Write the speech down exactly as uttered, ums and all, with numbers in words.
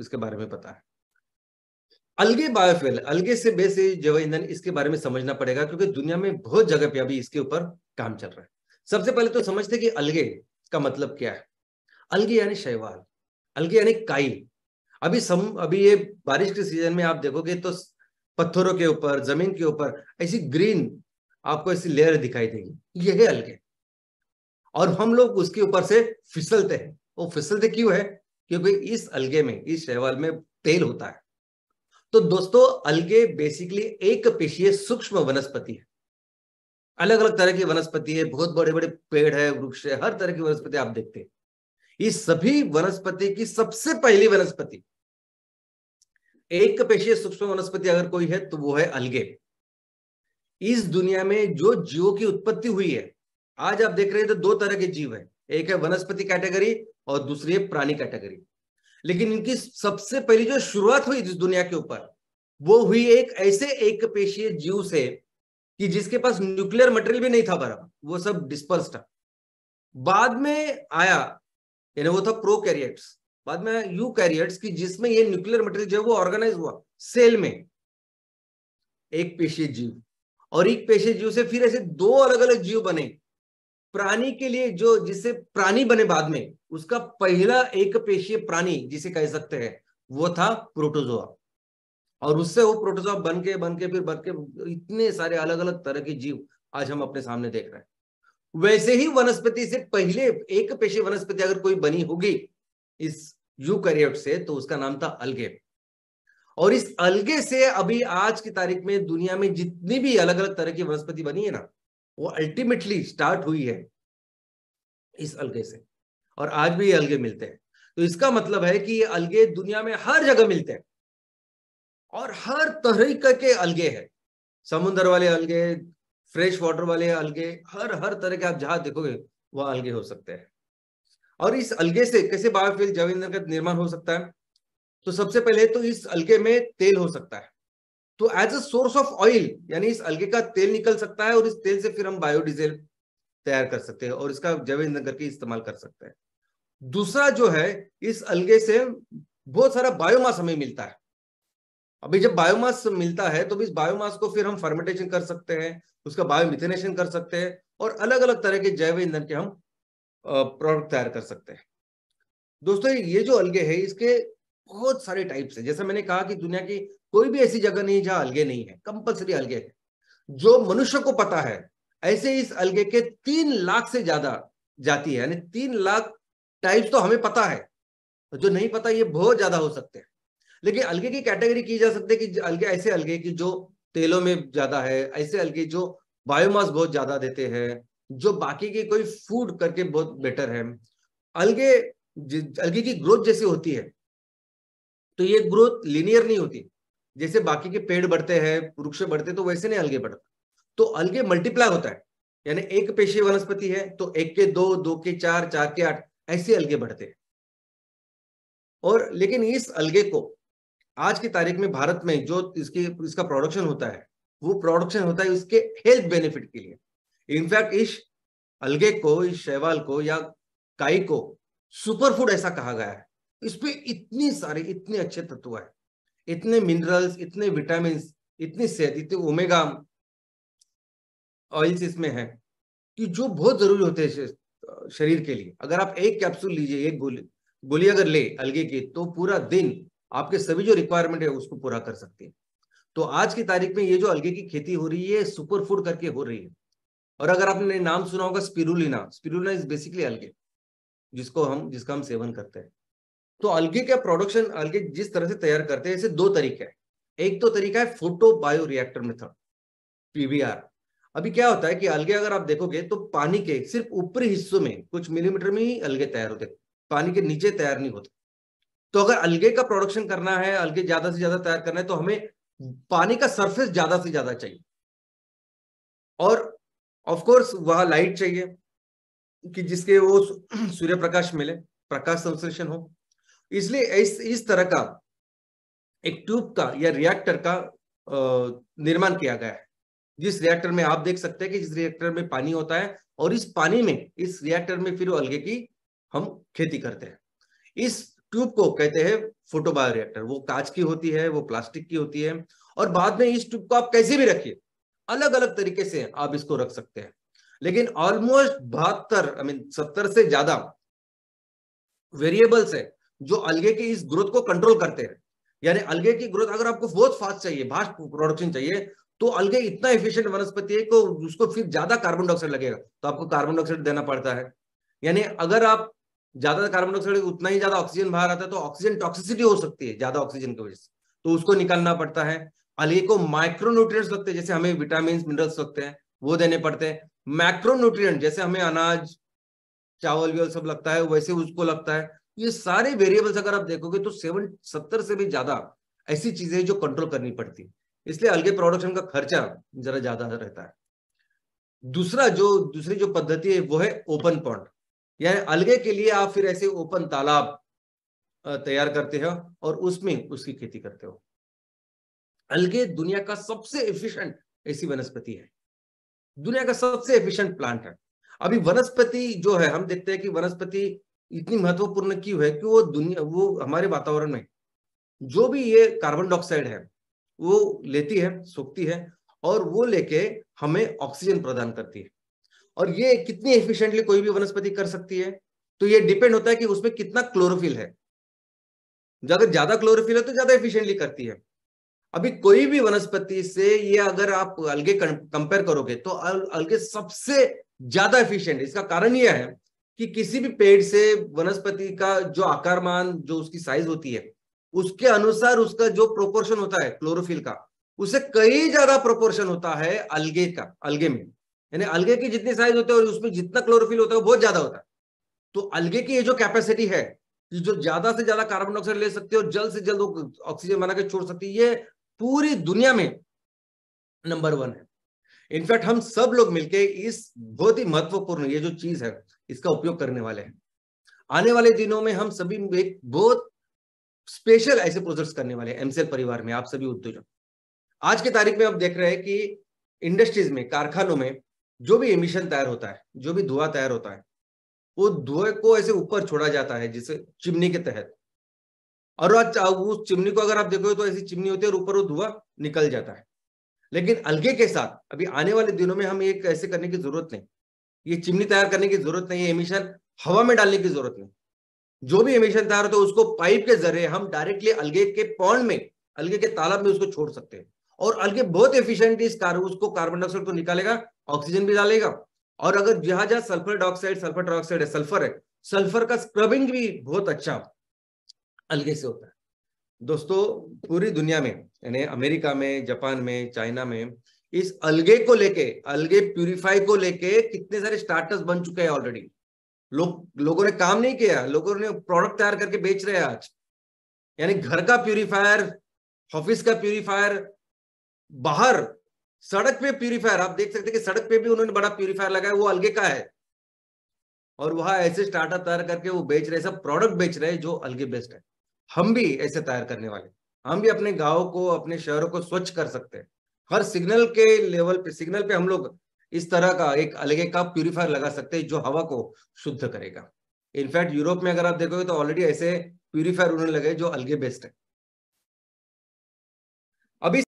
इसके बारे में पता है। अलगे बायोफ्यूल, अलगे से बेस जैव ईंधन, इसके बारे में समझना पड़ेगा क्योंकि दुनिया में बहुत जगह पे अभी इसके ऊपर काम चल रहा है। सबसे पहले तो समझते कि अलगे का मतलब क्या है। अलगे यानी शैवाल, अलगे यानी काई। अभी सम अभी ये बारिश के सीजन में आप देखोगे तो पत्थरों के ऊपर, जमीन के ऊपर ऐसी ग्रीन आपको ऐसी लेयर दिखाई देगी, ये है अलगे। और हम लोग उसके ऊपर से फिसलते हैं। वो फिसलते क्यों है? क्योंकि इस अलगे में, इस शैवाल में तेल होता है। तो दोस्तों, अलगे बेसिकली एक पेशीय सूक्ष्म वनस्पति है। अलग अलग तरह की वनस्पति है, बहुत बड़े बड़े पेड़ है, वृक्ष है, हर तरह की वनस्पति आप देखते हैं। इस सभी वनस्पति की सबसे पहली वनस्पति, एक पेशीय सूक्ष्म वनस्पति अगर कोई है तो वो है अलगे। इस दुनिया में जो जीवों की उत्पत्ति हुई है, आज आप देख रहे हैं तो दो तरह के जीव है, एक है वनस्पति कैटेगरी और दूसरी है प्राणी कैटेगरी। लेकिन इनकी सबसे पहली जो शुरुआत हुई इस दुनिया के ऊपर, वो हुई एक ऐसे एक पेशीय जीव से कि जिसके पास न्यूक्लियर मटेरियल भी नहीं था बराबर, वो सब डिस्पर्स था। बाद में आया, यानी वो था प्रोकैरियोट्स, बाद में यूकैरियोट्स की जिसमें ये न्यूक्लियर मटेरियल जो है वो ऑर्गेनाइज हुआ सेल में, एक पेशीय जीव। और एक पेशीय जीव से फिर ऐसे दो अलग अलग जीव बने। प्राणी के लिए जो जिससे प्राणी बने बाद में, उसका पहला एक पेशीय प्राणी जिसे कह सकते हैं वो था प्रोटोजोआ। और उससे वो प्रोटोजोआ बन के बन के फिर बन के इतने सारे अलग अलग तरह के जीव आज हम अपने सामने देख रहे हैं। वैसे ही वनस्पति से पहले एक पेशीय वनस्पति अगर कोई बनी होगी इस यूकैरियोट से, तो उसका नाम था अलगे। और इस अलगे से अभी आज की तारीख में दुनिया में जितनी भी अलग अलग तरह की वनस्पति बनी है ना, वो अल्टीमेटली स्टार्ट हुई है इस अलगे से। और आज भी ये अलगे मिलते हैं। तो इसका मतलब है कि ये अलगे दुनिया में हर जगह मिलते हैं और हर तरह के अलगे हैं। समुद्र वाले अलगे, फ्रेश वाटर वाले अलगे, हर हर तरह के आप जहां देखोगे वह अलगे हो सकते हैं। और इस अलगे से कैसे बायोफ्यूल, जैव ईंधन का निर्माण हो सकता है? तो सबसे पहले तो इस अलगे में तेल हो सकता है। तो as a source of oil, यानी इस अलगे का तेल निकल सकता है और इस तेल से फिर हम बायोडीजल तैयार कर सकते हैं और इसका जैव ईंधन करके इस्तेमाल कर सकते हैं। दूसरा जो है, इस अलगे से बहुत सारा बायोमास हमें मिलता है। अभी जब बायोमास मिलता है तो इस बायोमास को फिर हम फर्मेंटेशन कर सकते हैं, उसका बायोमिथेनेशन कर सकते हैं और अलग अलग तरह के जैव ईंधन के हम प्रोडक्ट तैयार कर सकते हैं। दोस्तों, ये जो अलगे है इसके बहुत सारे टाइप्स है। जैसे मैंने कहा कि दुनिया की कोई भी ऐसी जगह नहीं जहां अलगे नहीं है, कंपलसरी अलगे है। जो मनुष्य को पता है, ऐसे इस अलगे के तीन लाख से ज्यादा जाति है, यानी तीन लाख टाइप्स तो हमें पता है। जो नहीं पता ये बहुत ज्यादा हो सकते हैं। लेकिन अलगे की कैटेगरी की जा सकती है कि अलगे ऐसे अलगे की जो तेलों में ज्यादा है, ऐसे अलगे जो बायोमास बहुत ज्यादा देते हैं, जो बाकी के कोई फूड करके बहुत बेटर है। अलगे अलगे की ग्रोथ जैसी होती है तो ये ग्रोथ लीनियर नहीं होती। जैसे बाकी के पेड़ बढ़ते हैं, वृक्ष बढ़ते हैं, तो वैसे नहीं अलगे बढ़ता। तो अलगे मल्टीप्लाई होता है, यानी एक पेशीय वनस्पति है तो एक के दो, दो के चार, चार के आठ, ऐसे अलगे बढ़ते हैं। और लेकिन इस अलगे को आज की तारीख में भारत में जो इसकी इसका प्रोडक्शन होता है, वो प्रोडक्शन होता है इसके हेल्थ बेनिफिट के लिए। इनफैक्ट इस अलगे को, इस शैवाल को या काई को सुपर फूड ऐसा कहा गया है। इसमें इतनी सारे, इतने अच्छे तत्व है, इतने मिनरल्स, इतने विटामिन, इतनी सेहत, इतने ओमेगा ऑयल्स इसमें है कि जो बहुत जरूरी होते हैं शरीर के लिए। अगर आप एक कैप्सूल लीजिए, एक गोली गोली अगर ले अलगे की, तो पूरा दिन आपके सभी जो रिक्वायरमेंट है उसको पूरा कर सकती है। तो आज की तारीख में ये जो अलगे की खेती हो रही है, सुपर फूड करके हो रही है। और अगर आपने नाम सुना होगा स्पिरुलिना, स्पिरुलिना इज बेसिकली अलगे, जिसको हम जिसका हम सेवन करते हैं। तो अलगे का प्रोडक्शन, अलगे जिस तरह से तैयार करते हैं, ऐसे दो तरीके हैं। एक तो तरीका है photo bio reactor method, PBR. अभी क्या होता है कि अलगे अगर आप देखोगे तो पानी के सिर्फ ऊपरी हिस्सों में कुछ मिलीमीटर में ही अलगे तैयार होते हैं, पानी के नीचे तैयार नहीं होते। तो अगर अलगे का प्रोडक्शन करना है, अलगे ज्यादा से ज्यादा तैयार करना है, तो हमें पानी का सरफेस ज्यादा से ज्यादा चाहिए और ऑफ कोर्स वहां लाइट चाहिए कि जिसके वो सूर्य प्रकाश मिले, प्रकाश संश्लेषण हो। इसलिए इस इस तरह का एक ट्यूब का या रिएक्टर का निर्माण किया गया है, जिस रिएक्टर में आप देख सकते हैं कि जिस रिएक्टर में पानी होता है और इस पानी में, इस रिएक्टर में फिर अलगे की हम खेती करते हैं। इस ट्यूब को कहते हैं फोटोबायोरिएक्टर। वो कांच की होती है, वो प्लास्टिक की होती है, और बाद में इस ट्यूब को आप कैसे भी रखिए, अलग अलग तरीके से आप इसको रख सकते हैं। लेकिन ऑलमोस्ट बहत्तर आई मीन सत्तर से ज्यादा वेरिएबल्स है जो अलगे की इस ग्रोथ को कंट्रोल करते हैं। यानी अलगे की ग्रोथ अगर आपको बहुत फास्ट चाहिए, फास्ट प्रोडक्शन चाहिए, तो अलगे इतना एफिशिएंट वनस्पति है कि उसको फिर ज्यादा कार्बन डाइऑक्साइड लगेगा, तो आपको कार्बन डाइऑक्साइड देना पड़ता है। यानी अगर आप ज्यादा कार्बन डाइऑक्साइड, उतना ही ज्यादा ऑक्सीजन बाहर आता है, तो ऑक्सीजन टॉक्सिसिटी हो सकती है ज्यादा ऑक्सीजन की वजह से, तो उसको निकालना पड़ता है। अलगे को माइक्रोन्यूट्रिएंट्स लगते हैं, जैसे हमें विटामिन मिनरल्स लगते हैं, वो देने पड़ते हैं। मैक्रोन्यूट्रिएंट जैसे हमें अनाज चावल व्योल सब लगता है, वैसे उसको लगता है। ये सारे वेरिएबल्स अगर आप देखोगे तो सेवन सत्तर से भी ज्यादा ऐसी चीजें जो कंट्रोल करनी पड़ती है, इसलिए अलगे प्रोडक्शन का खर्चा जरा ज्यादा रहता है। दूसरा जो दूसरी जो पद्धति है वो है ओपन पॉन्ड, यानी अलगे के लिए आप फिर ऐसे ओपन तालाब तैयार करते हो और उसमें उसकी खेती करते हो। अलगे दुनिया का सबसे एफिशिएंट ऐसी वनस्पति है, दुनिया का सबसे एफिशिएंट प्लांट है। अभी वनस्पति जो है, हम देखते हैं कि वनस्पति इतनी महत्वपूर्ण क्यों है कि वो दुनिया वो हमारे वातावरण में जो भी ये कार्बन डाइऑक्साइड है वो लेती है, सोखती है, और वो लेके हमें ऑक्सीजन प्रदान करती है। और ये कितनी एफिशिएंटली कोई भी वनस्पति कर सकती है, तो ये डिपेंड होता है कि उसमें कितना क्लोरोफिल है। अगर ज्यादा क्लोरोफिल है तो ज्यादा एफिशिएंटली करती है। अभी कोई भी वनस्पति से ये अगर आप अलगे कंपेयर करोगे तो अल, अलगे सबसे ज्यादा एफिशिएंट। इसका कारण यह है कि किसी भी पेड़ से वनस्पति का जो आकारमान, जो उसकी साइज होती है, उसके अनुसार उसका जो प्रोपोर्शन होता है क्लोरोफिल का, उससे कई ज्यादा प्रोपोर्शन होता है अलगे का। अलगे में यानी अलगे की जितनी साइज होती है और उसमें जितना क्लोरोफिल होता है वो बहुत ज्यादा होता है। तो अलगे की ये जो कैपेसिटी है कि जो ज्यादा से ज्यादा कार्बन डाइऑक्साइड ले सकती है और जल्द से जल्द ऑक्सीजन बना के छोड़ सकती है, ये पूरी दुनिया में नंबर वन है। इनफैक्ट हम सब लोग मिलके इस बहुत ही महत्वपूर्ण ये जो चीज है इसका उपयोग करने वाले हैं। आने वाले दिनों में हम सभी एक बहुत स्पेशल ऐसे प्रोजेक्ट्स करने वाले हैं एमसेल परिवार में, आप सभी उद्योजक। आज की तारीख में आप देख रहे हैं कि इंडस्ट्रीज में, कारखानों में जो भी एमिशन तैयार होता है, जो भी धुआं तैयार होता है, वो धुएं को ऐसे ऊपर छोड़ा जाता है जिसे चिमनी के तहत, और उस चिमनी को अगर आप देखोगे तो ऐसी चिमनी होती है और ऊपर वो धुआं निकल जाता है। लेकिन अलगे के साथ अभी आने वाले दिनों में हम ये ऐसे करने की जरूरत नहीं, ये चिमनी तैयार करने की जरूरत नहीं है, एमिशन हवा में डालने की जरूरत नहीं। जो भी एमिशन तैयार होता है उसको पाइप के जरिए हम डायरेक्टली अलगे के पॉन्ड में, अलगे के तालाब में उसको छोड़ सकते हैं। और अलगे बहुत एफिशिएंटली इस कार उसको कार्बन डाइऑक्साइड को निकालेगा, ऑक्सीजन भी डालेगा। और अगर जहां जहां सल्फर डाइऑक्साइड, सल्फर डाइऑक्साइड है, सल्फर है, सल्फर का स्क्रबिंग भी बहुत अच्छा अलगे से होता है। दोस्तों पूरी दुनिया में, यानी अमेरिका में, जापान में, चाइना में, इस अलगे को लेके, अलगे प्यूरिफाई को लेके कितने सारे स्टार्टअप्स बन चुके हैं ऑलरेडी। लोग लोगों ने काम नहीं किया, लोगों ने प्रोडक्ट तैयार करके बेच रहे हैं आज। यानी घर का प्यूरिफायर, ऑफिस का प्यूरिफायर, बाहर सड़क पे प्यूरिफायर, आप देख सकते हैं कि सड़क पे भी उन्होंने बड़ा प्यूरिफायर लगाया, वो अलगे का है। और वहां ऐसे स्टार्टअप तैयार करके वो बेच रहे, सब प्रोडक्ट बेच रहे हैं जो अलगे बेस्ड है। हम भी ऐसे तैयार करने वाले, हम भी अपने गांव को, अपने शहरों को स्वच्छ कर सकते हैं। हर सिग्नल के लेवल पे, सिग्नल पे हम लोग इस तरह का एक अलगे का प्यूरिफायर लगा सकते हैं जो हवा को शुद्ध करेगा। इनफैक्ट यूरोप में अगर आप देखोगे तो ऑलरेडी ऐसे प्यूरिफायर उन्होंने लगे जो अलगे बेस्ड है। अभी